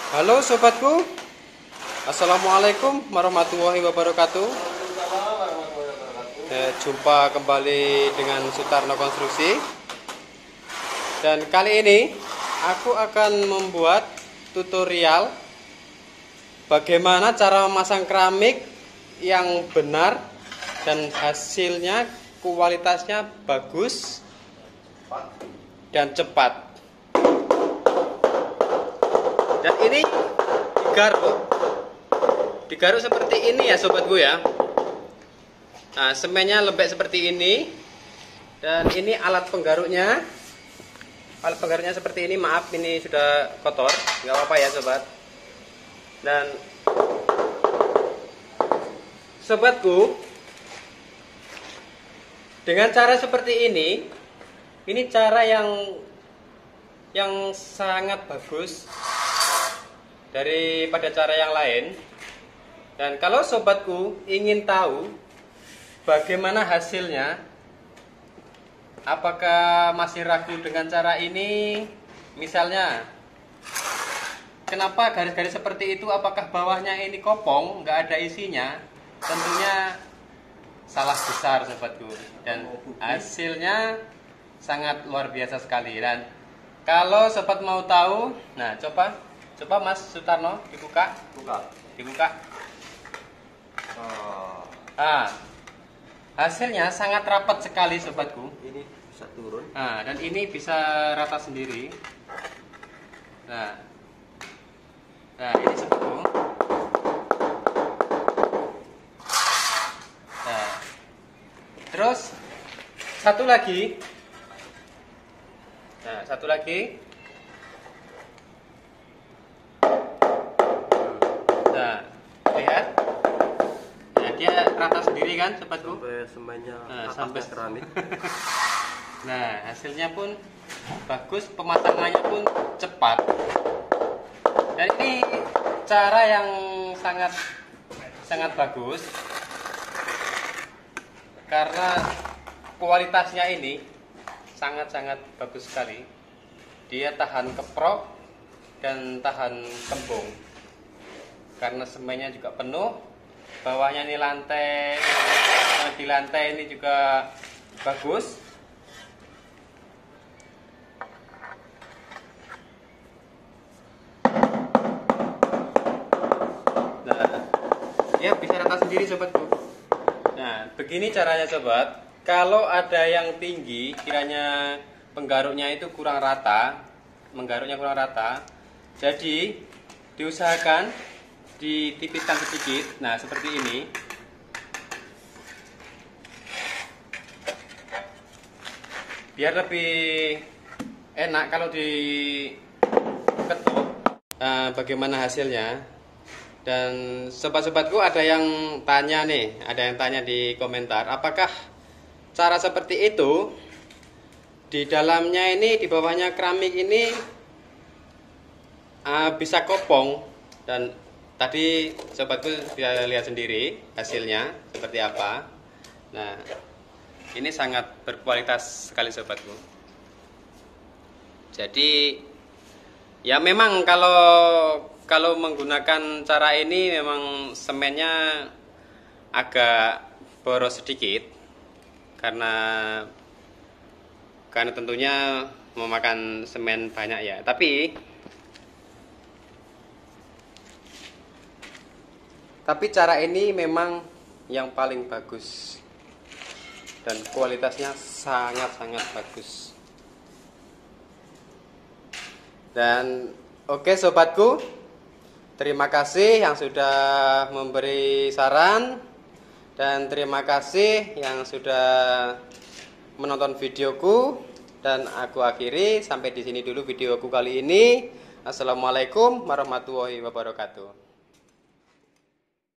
Halo sobatku, Assalamualaikum warahmatullahi wabarakatuh. Jumpa kembali dengan Sutarno Konstruksi. Dan kali ini aku akan membuat tutorial bagaimana cara memasang keramik yang benar dan hasilnya kualitasnya bagus dan cepat. Dan ini digaruk seperti ini ya sobatku ya. Nah, semennya lembek seperti ini. Dan ini alat penggaruknya. Alat penggaruknya seperti ini. Maaf, ini sudah kotor, nggak apa-apa ya sobat. Dan sobatku, dengan cara seperti ini cara yang sangat bagus daripada cara yang lain. Dan kalau sobatku ingin tahu bagaimana hasilnya, apakah masih ragu dengan cara ini, misalnya kenapa garis-garis seperti itu, apakah bawahnya ini kopong nggak ada isinya, tentunya salah besar sobatku. Dan hasilnya sangat luar biasa sekali. Dan kalau sobat mau tahu, nah coba Mas Sutarno dibuka. Nah, hasilnya sangat rapat sekali sobatku. Ini bisa turun. Nah, dan ini bisa rata sendiri. Nah ini sobatku. Nah, terus satu lagi. Nah, lihat. Nah, dia rata sendiri kan sobatku. Sampai semennya Sampai keramik. Nah, hasilnya pun bagus, pemasangannya pun cepat. Dan ini cara yang sangat bagus karena kualitasnya ini sangat bagus sekali. Dia tahan keprok dan tahan kembung. Karena semennya juga penuh, bawahnya ini di lantai ini juga bagus. Nah, ya bisa rata sendiri sobatku. Nah, begini caranya sobat. Kalau ada yang tinggi, kiranya penggaruknya itu kurang rata, jadi diusahakan ditipiskan sedikit. Nah, seperti ini. Biar lebih enak kalau diketuk. Bagaimana hasilnya? Dan sobat-sobatku ada yang tanya di komentar, apakah cara seperti itu di dalamnya ini, di bawahnya keramik ini bisa kopong. Dan tadi sobatku bisa lihat sendiri hasilnya seperti apa. Nah, ini sangat berkualitas sekali sobatku. Jadi ya memang kalau menggunakan cara ini memang semennya agak boros sedikit karena tentunya memakan semen banyak ya. Tapi cara ini memang yang paling bagus dan kualitasnya sangat bagus. Dan oke sobatku, terima kasih yang sudah memberi saran, dan terima kasih yang sudah menonton videoku. Dan aku akhiri sampai di sini dulu videoku kali ini. Assalamualaikum warahmatullahi wabarakatuh.